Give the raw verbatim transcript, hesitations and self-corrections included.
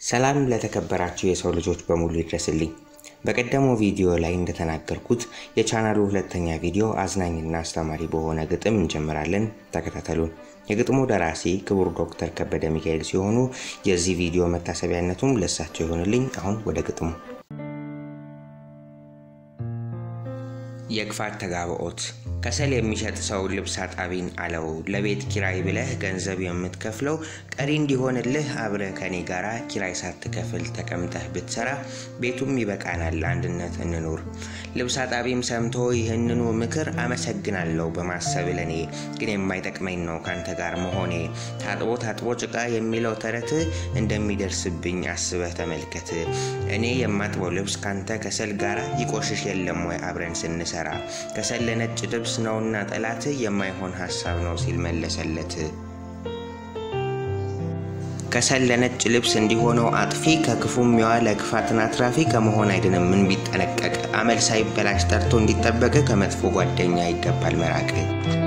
ሰላም ለተከበራችሁ የሰው ልጆች በሙሉ ይድረስልኝ። በቀደመው ቪዲዮ ላይ እንደተናገርኩት የቻናሉ ሁለተኛ ቪዲዮ አዝናኝና አስተማሪ በሆነ ግጥም እንጀምራለን። ተከታተሉን። የግጥሙ ደራሲ ክቡር ዶክተር ከበደ ሚካኤል ሲሆኑ የዚህ ቪዲዮ መታሰቢያነቱም ለሳቸው ይሆንልኝ። አሁን ወደ ግጥሙ። የክፋት ተጋባኦት ከሰል የሚሸጥ ሰው ልብስ አጣቢን አለው ለቤት ኪራይ ብለህ ገንዘብ የምትከፍለው ቀሪ እንዲሆንልህ አብረ ከኔ ጋራ ኪራይ ሳትከፍል ተቀምጠህ ብትሰራ ቤቱም ይበቃናል አንድነት እንኖር። ልብስ አጣቢም ሰምቶ ይህንኑ ምክር አመሰግናለሁ በማሰብ ለኔ ግን የማይጠቅመኝ ነው ካንተ ጋር መሆኔ። ታጥቦ ታጥቦ ጭቃ የሚለው ተረት እንደሚደርስብኝ አስበህ ተመልከት። እኔ የማጥበው ልብስ ካንተ ከሰል ጋራ ይቆሽሽ የለም ወይ አብረን ስንሰራ ከሰል ለነጭ ልብስ ነውና ጠላት የማይሆን ሐሳብ ነው ሲል መለሰለት። ከሰል ለነጭ ልብስ እንዲሆነው አጥፊ ከክፉም ያለ ክፋትና አትራፊ ከመሆን አይደለም ምን ቢጠነቀቅ አመል ሳይበላሽ ጠርቶ እንዲጠበቅ ከመጥፎ ጓደኛ ይገባል መራቅ።